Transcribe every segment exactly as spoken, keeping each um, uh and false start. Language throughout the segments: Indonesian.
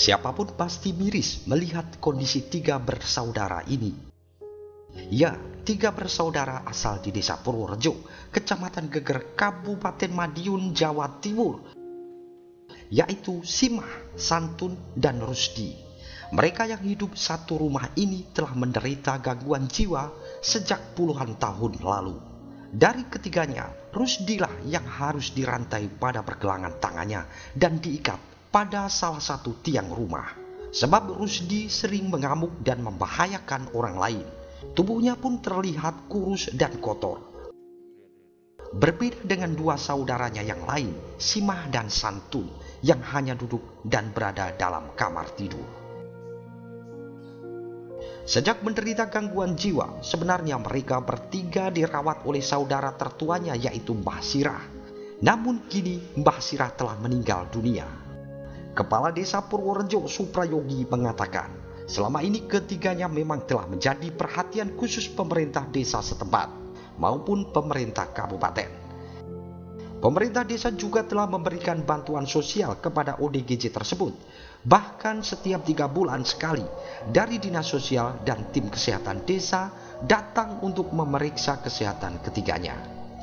Siapapun pasti miris melihat kondisi tiga bersaudara ini. Ya, tiga bersaudara asal di Desa Purworejo, Kecamatan Geger, Kabupaten Madiun, Jawa Timur, yaitu Simah, Santun, dan Rusdi. Mereka yang hidup satu rumah ini telah menderita gangguan jiwa sejak puluhan tahun lalu. Dari ketiganya, Rusdilah yang harus dirantai pada pergelangan tangannya dan diikat pada salah satu tiang rumah. Sebab Rusdi sering mengamuk dan membahayakan orang lain. Tubuhnya pun terlihat kurus dan kotor. Berbeda dengan dua saudaranya yang lain, Simah dan Santun, yang hanya duduk dan berada dalam kamar tidur. Sejak menderita gangguan jiwa, sebenarnya mereka bertiga dirawat oleh saudara tertuanya yaitu Mbah Sirah. Namun kini Mbah Sirah telah meninggal dunia. Kepala Desa Purworejo Suprayogi mengatakan, selama ini ketiganya memang telah menjadi perhatian khusus pemerintah desa setempat maupun pemerintah kabupaten. Pemerintah desa juga telah memberikan bantuan sosial kepada O D G J tersebut. Bahkan setiap tiga bulan sekali dari Dinas Sosial dan tim kesehatan desa datang untuk memeriksa kesehatan ketiganya.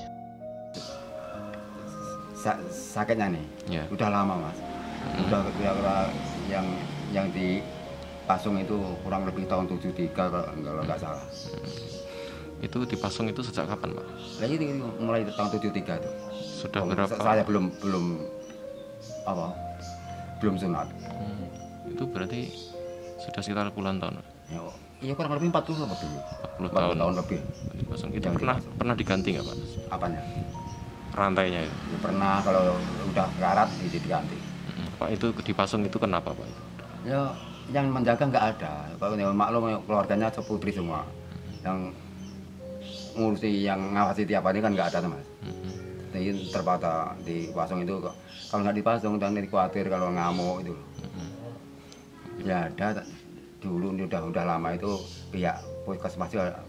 Sa sakitnya nih, yeah. Udah lama mas. Hmm. Udah kira-kira yang yang di Pasung itu kurang lebih tahun tujuh tiga kalau nggak salah. Hmm. Itu di Pasung itu sejak kapan Pak? Lagi mulai tahun tujuh tiga itu. Sudah oh, berapa? Saya belum belum apa? Belum sunat. Hmm. Itu berarti sudah sekitar puluhan tahun. Ya, iya kurang lebih empat puluh lebih. empat puluh tahun. tahun lebih. Di Pasung itu yang pernah dipasung. Pernah diganti nggak Pak? Apanya? Rantainya itu. Ya, pernah kalau udah karat diganti. Hmm. Pak itu di Pasung itu kenapa Pak? Ya yang menjaga nggak ada. Kalau maklum keluarganya putri semua. Yang ngurusi yang ngawasi tiap hari kan nggak ada mas. Hmm. Jadi terbatas di Pasung itu kalau nggak dipasung dan khawatir kalau ngamuk itu. Hmm. Ya ada dulu udah udah lama itu pihak puskesmas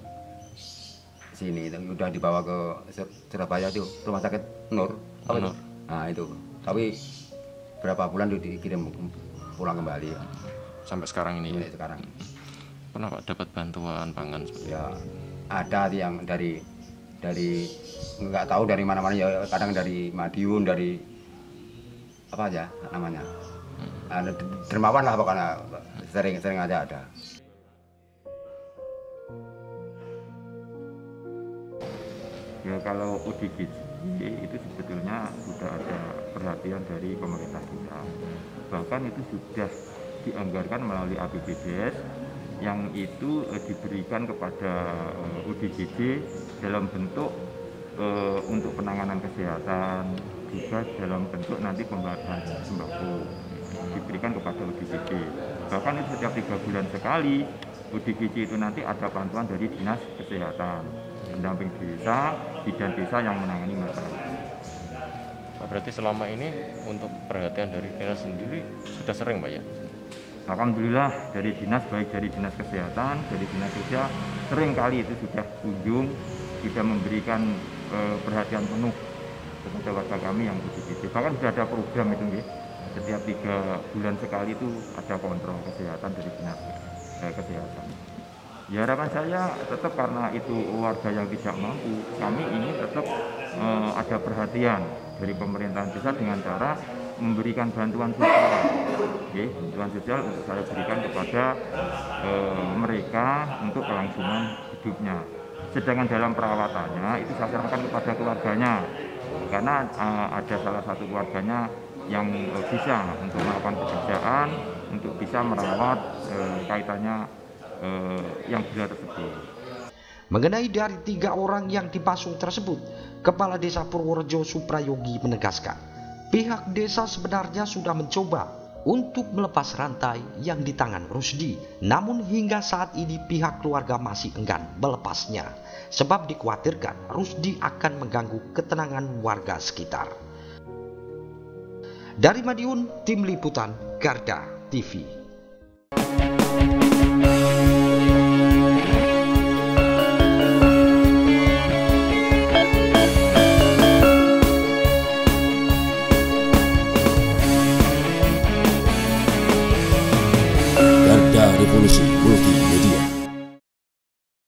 sini udah dibawa ke Surabaya itu rumah sakit Nur. Apa Nur. Itu? Nah itu. Tapi berapa bulan itu dikirim pulang kembali. Sampai sekarang ini. Sampai sekarang. Pernah Pak dapat bantuan pangan? Ya ada yang dari dari nggak tahu dari mana-mana ya, kadang dari Madiun, dari apa aja namanya. Hmm. Dermawan lah pokoknya, sering-sering aja ada. Ya kalau O D G J itu sebetulnya sudah ada perhatian dari pemerintah kita. Bahkan itu sudah dianggarkan melalui A P B D S yang itu eh, diberikan kepada eh, O D G J dalam bentuk eh, untuk penanganan kesehatan, juga dalam bentuk nanti pembagian sembako diberikan kepada O D G J. Bahkan itu setiap tiga bulan sekali O D G J itu nanti ada bantuan dari Dinas Kesehatan, pendamping desa, bidan desa yang menangani masalah. Berarti selama ini untuk perhatian dari dinas sendiri sudah sering Pak ya? Alhamdulillah dari dinas, baik dari dinas kesehatan, dari dinas sosial, sering kali itu sudah kunjung, sudah memberikan eh, perhatian penuh kepada warga kami yang O D G J. Bahkan sudah ada program itu, ya. Setiap tiga bulan sekali itu ada kontrol kesehatan dari dinas eh, kesehatan. Ya harapan saya tetap karena itu warga yang tidak mampu, kami ingin tetap eh, ada perhatian dari pemerintahan desa dengan cara memberikan bantuan sosial, okay, bantuan sosial untuk saya berikan kepada e, mereka untuk kelangsungan hidupnya. Sedangkan dalam perawatannya itu saya serahkan kepada keluarganya, karena e, ada salah satu keluarganya yang e, bisa untuk melakukan pekerjaan, untuk bisa merawat e, kaitannya e, yang gila tersebut. Mengenai dari tiga orang yang dipasung tersebut, Kepala Desa Purworejo Suprayogi menegaskan, pihak desa sebenarnya sudah mencoba untuk melepas rantai yang di tangan Rusdi. Namun hingga saat ini pihak keluarga masih enggan melepasnya. Sebab dikhawatirkan Rusdi akan mengganggu ketenangan warga sekitar. Dari Madiun, Tim Liputan Garda T V.